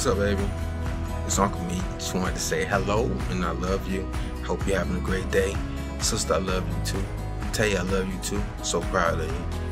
What's up, baby? It's Uncle Meek. Just wanted to say hello and I love you. Hope you're having a great day. Sister, I love you too. Tay, I love you too. So proud of you.